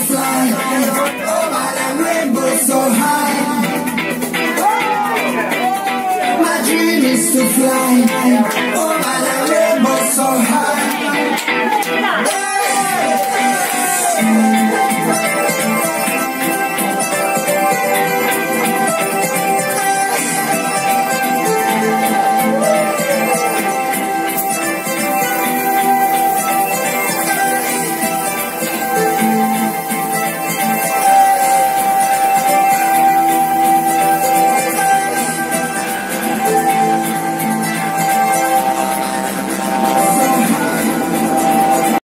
fly over the rainbow so high. My dream is to fly